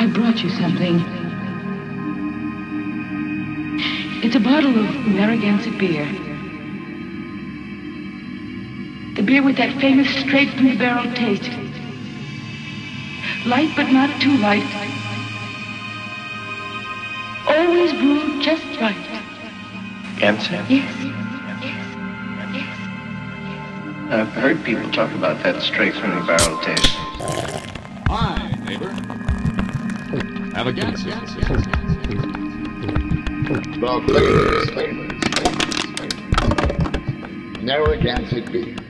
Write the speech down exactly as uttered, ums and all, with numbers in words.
I brought you something. It's a bottle of Narragansett beer. The beer with that famous straight from the barrel taste. Light but not too light. Always brewed just right. Gansett? Yes. Yes. Yes. I've heard people talk about that straight from the barrel taste. Hi, neighbor. Have a Gansett. The flavors, flavors, flavors, flavors. Narragansett Beer.